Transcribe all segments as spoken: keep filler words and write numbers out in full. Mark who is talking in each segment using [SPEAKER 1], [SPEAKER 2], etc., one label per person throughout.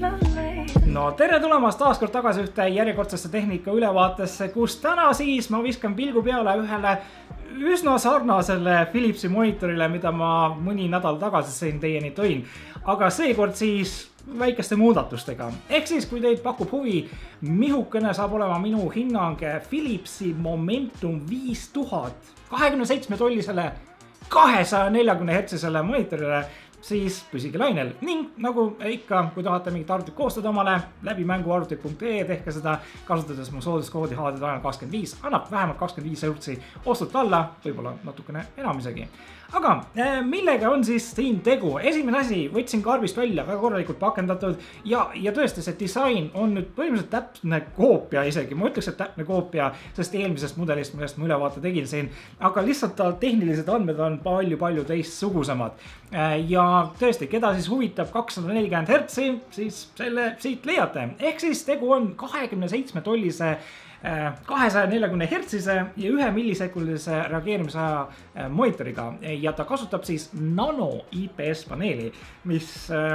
[SPEAKER 1] No tere tulemast taas kord tagasi ühte järjekordsesse tehnika ülevaatesse, kus täna siis ma viskan pilgu peale ühele üsna sarnasele Philipsi monitorile, mida ma mõni nädal tagasi siin teieni tõin. Aga seekord siis väikeste muudatustega. Ehk siis, kui teid pakub huvi, mihukene saab olema minu hinnang Philipsi Momentum viis tuhat kahekümne seitsme tollisele kahesaja neljakümne hertsisele monitorile, siis püsige lainel ning nagu ikka, kui tahate mingit arvutit koostada omale läbi mänguarvutit punkt ee, tehke seda kasutades mu sooduskoodi H D Daniel kakskümmend viis, annab vähemalt kakskümmend viis eurtsi ostud alla, võib-olla natukene enam isegi. Aga millega on siis siin tegu? Esimene asi, võtsin karbist välja, väga korralikult pakendatud ja, ja tõesti see disain on nüüd põhimõtteliselt täpne koopia isegi. Ma ütleks, et täpne koopia sest eelmisest mudelist, millest ma ülevaate tegin siin, aga lihtsalt tehnilised andmed on palju-palju teistsugusemad. Ja tõesti, keda siis huvitab kakssada nelikümmend hertsi, siis selle siit leiate. Ehk siis tegu on kahekümne seitsme tollise kahesaja neljakümne hertsise ja ühe millisekundilise reageerimisaja monitoriga ja ta kasutab siis nano I P S paneeli, mis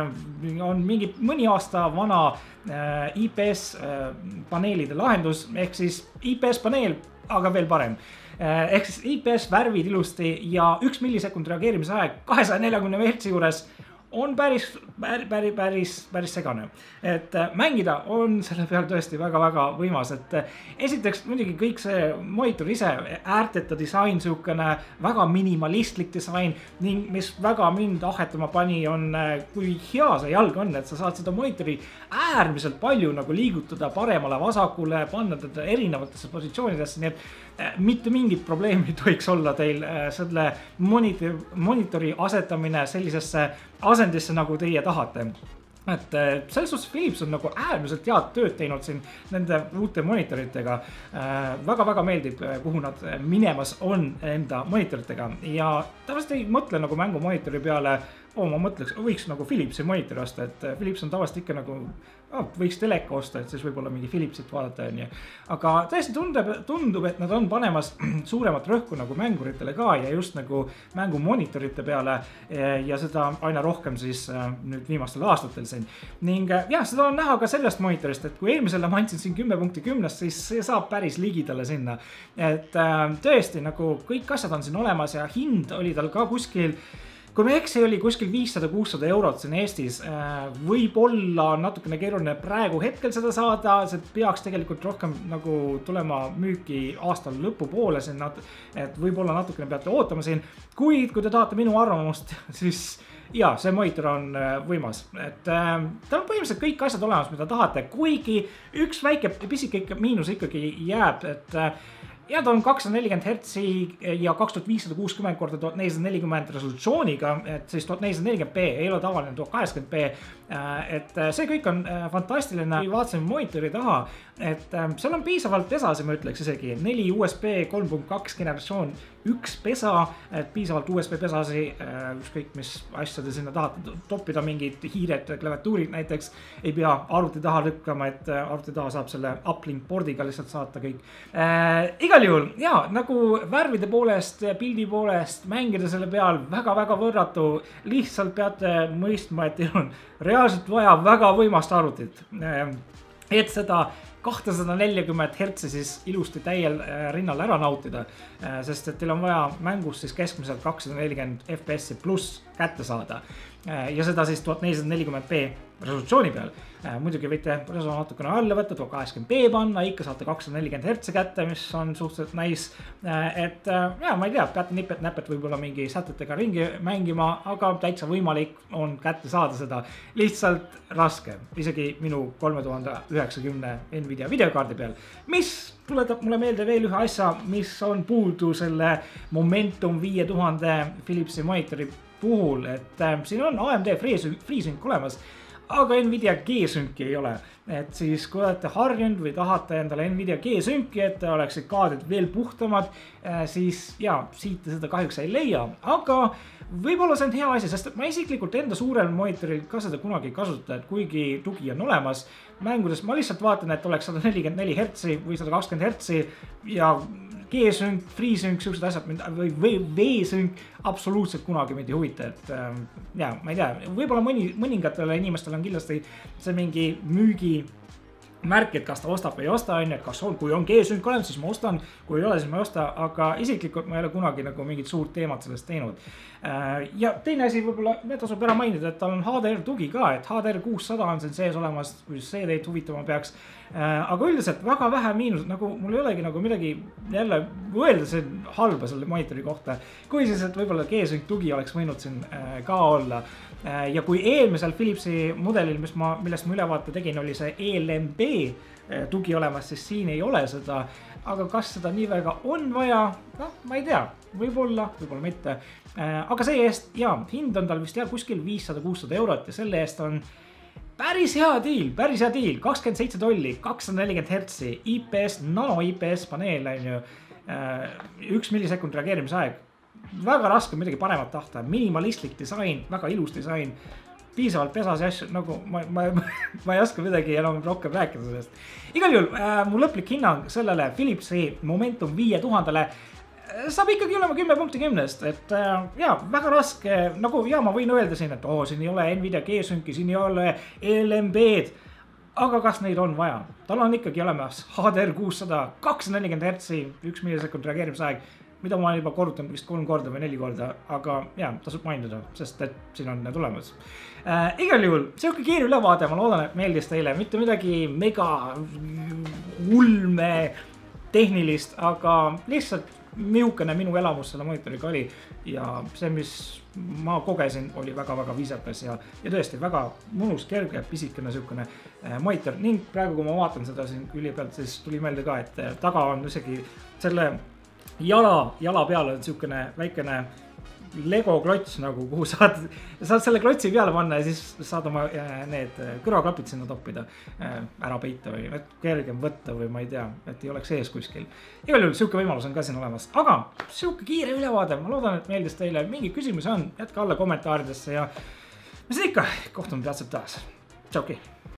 [SPEAKER 1] on mingi mõni aasta vana I P S paneelide lahendus, ehk siis I P S paneel, aga veel parem. Ehk siis I P S värvid ilusti ja üks millisekund reageerimisaeg kahesaja neljakümne hertsi juures on päris, päris, päris, päris segane. Et mängida on selle peal tõesti väga-väga võimas, et esiteks muidugi kõik see monitor ise, äärteta disain, siukene väga minimalistlik disain ning mis väga mind ahetama pani on, kui hea see jalg on, et sa saad seda monitori äärmiselt palju nagu liigutada paremale vasakule, panna teda erinevatesse positsioonidesse, nii et mitte mingit probleemi tohiks olla teil selle monitor, monitori asetamine sellisesse asendisse, nagu teie tahate. Et selles suhtes Philips on nagu äärmiselt head tööd teinud siin nende uute monitoritega. Väga-väga meeldib, kuhu nad minemas on enda monitoritega ja tavaliselt ei mõtle nagu mängumonitori peale, oh, ma mõtleks, võiks nagu Philipsi monitori osta, et Philips on tavaliselt ikka nagu, oh, võiks teleka osta, et siis võib-olla mingi Philipsit vaadata. Aga tõesti tundub, tundub, et nad on panemas suuremat rõhku nagu mänguritele ka ja just nagu mängumonitorite peale ja seda aina rohkem siis nüüd viimastel aastatel siin. Ning jah, seda on näha ka sellest monitorist, et kui eelmisele ma andsin siin kümme punkti kümnest, siis see saab päris ligidale sinna. Et tõesti nagu kõik asjad on siin olemas ja hind oli tal ka kuskil, kui me eksi oli kuskil viissada kuussada eurot siin Eestis, võib olla natukene keeruline praegu hetkel seda saada, see peaks tegelikult rohkem nagu tulema müüki aastal lõpu poole siin, et võib-olla natukene peate ootama siin, kuid kui te tahate minu arvamust, siis jaa, see monitor on võimas, et ta on põhimõtteliselt kõik asjad olemas, mida tahate, kuigi üks väike pisike miinus ikkagi jääb, et ja ta on kakssada nelikümmend hertsi ja kaks tuhat viissada kuuskümmend korda tuhat nelisada nelikümmend resolutsiooniga, et siis tuhat nelisada nelikümmend p ei ole tavaline tuhat kaheksakümmend p, et see kõik on fantastiline. Vaatasin monitori taha, et seal on piisavalt pesasi, ma ütleks isegi, neli U S B kolm punkt kaks generatsioon, üks pesa, et piisavalt U S B pesasi, ükskõik mis asjade sinna tahate toppida, mingid hiired, klaviatuurid näiteks, ei pea arvuti taha lükkama, et arvuti taha saab selle uplink boardiga lihtsalt saata kõik. Igal juhul, jaa, nagu värvide poolest, pildi poolest, mängida selle peal väga-väga võrratu, lihtsalt peate mõistma, et teil on reaalselt vaja väga võimast arvutit, et seda kakssada nelikümmend hertsi siis ilusti täiel rinnal ära nautida, sest et teil on vaja mängus siis keskmiselt kakssada nelikümmend F P S pluss kätte saada ja seda siis tuhat nelisada nelikümmend p resolutsiooni peal. Muidugi võite reso natukene alla võtta, tuhat kaheksakümmend p panna, ikka saate kakssada nelikümmend hertsi kätte, mis on suhteliselt nice. Et ja, ma ei tea, peate nipet-näpet võib-olla mingi sätetega ringi mängima, aga täitsa võimalik on kätte saada seda. Lihtsalt raske, isegi minu kolme tuhande üheksakümne Nvidia videokaardi peal, mis tuletab mulle meelde veel ühe asja, mis on puudu selle Momentum viie tuhande Philipsi monitori puhul, et siin on A M D FreeSync olemas, aga Nvidia G-Synci ei ole. Et siis kui olete harjunud või tahate endale Nvidia G-Synci, et oleksid kaardid veel puhtamad, siis jaa, siit seda kahjuks ei leia, aga võib-olla see on hea asi, sest ma isiklikult enda suurel monitoril ka seda kunagi ei kasuta, et kuigi tugi on olemas mängudes, ma lihtsalt vaatan, et oleks sada nelikümmend neli hertsi või sada kakskümmend hertsi ja G-sync, FreeSync, siuksed asjad või V-sync absoluutselt kunagi mind ei huvita, et ja, ma ei tea, võib-olla mõni, mõningatele inimestele on kindlasti see mingi müügi märk, et kas ta ostab või ei osta, on, et kas on, kui on G-sync olemas, siis ma ostan, kui ei ole, siis ma ei osta, aga isiklikult ma ei ole kunagi nagu mingit suurt teemat sellest teinud. Ja teine asi võib-olla, me tasub ära mainida, et tal on H D R tugi ka, et H D R kuussada on siin sees olemas, kui see teid huvitama peaks. Aga üldiselt väga vähe miinus, nagu mul ei olegi nagu midagi jälle öelda see halba selle monitori kohta. Kui siis, et võib-olla G-sync tugi oleks võinud siin ka olla. Ja kui eelmisel Philipsi mudelil, mis ma, millest ma ülevaate tegin, oli see E L M B tugi olemas, siis siin ei ole seda. Aga kas seda nii väga on vaja? No, ma ei tea. Võib-olla, võib-olla mitte. Aga see eest, ja, hind on tal vist jah kuskil viissada kuussada eurot ja selle eest on päris hea deal, päris hea deal. kakskümmend seitse tolli, kakssada nelikümmend hertsi, I P S, nano I P S paneel on ju, üks millisekund reageerimisaeg. Väga raske midagi paremat tahta, minimalistlik disain, väga ilus disain, piisavalt pesas ja asju, nagu ma, ma, ma ei oska midagi enam rohkem rääkida sellest. Igal juhul, äh, mu lõplik hinnang sellele Philipsi Momentum viie tuhandele saab ikkagi olema kümme punkti kümnest, et äh, ja, väga raske, nagu ja ma võin öelda siin, et oo, siin ei ole Nvidia G-synci, siin ei ole E L M B-d, aga kas neid on vaja? Tal on ikkagi olemas H D R kuussada, kakssada nelikümmend hertsi, üks millisekund reageerimisaeg, mida ma olen juba korrutanud vist kolm korda või neli korda, aga ja, tasub mainida, sest et siin on need olemas. Äh, igal juhul, selline kiire ülevaade, ma loodan, et meeldis teile, mitte midagi mega ulme tehnilist, aga lihtsalt miukene minu elamus selle monitoriga oli ja see, mis ma kogesin, oli väga-väga viisakas ja, ja tõesti väga mõnus, kerge, pisikene sihukene monitor ning praegu, kui ma vaatan seda siin külje pealt, siis tuli meelde ka, et taga on isegi selle jala, jala peal on sihukene väikene Lego klots nagu, kuhu saad, saad selle klotsi peale panna ja siis saad oma need kõrvaklapid sinna toppida, ära peita või kergem võtta või ma ei tea, et ei oleks ees kuskil. Igal juhul sihuke võimalus on ka siin olemas, aga sihuke kiire ülevaade, ma loodan, et meeldis teile, mingi küsimusi on, jätke alla kommentaaridesse ja mis ikka, kohtume peatselt taas. Tšauki!